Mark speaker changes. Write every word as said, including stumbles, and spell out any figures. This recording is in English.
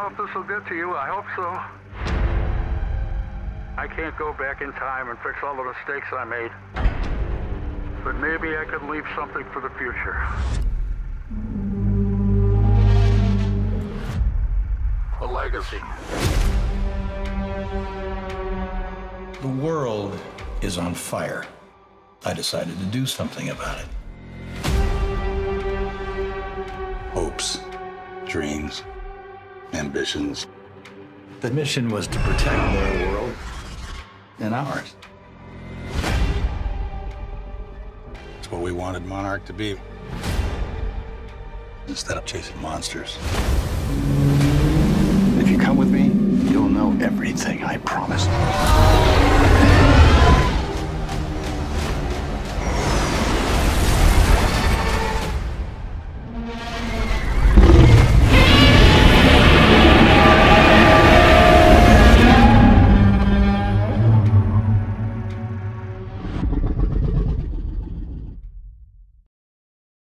Speaker 1: know if this will get to you. I hope so. I can't go back in time and fix all the mistakes I made. But maybe I could leave something for the future. A legacy.
Speaker 2: The world is on fire. I decided to do something about it.
Speaker 3: Hopes, dreams, ambitions.
Speaker 2: The mission was to protect their world and ours.
Speaker 3: It's what we wanted Monarch to be. Instead of chasing monsters.
Speaker 4: If you come with me, you'll know everything, I promise.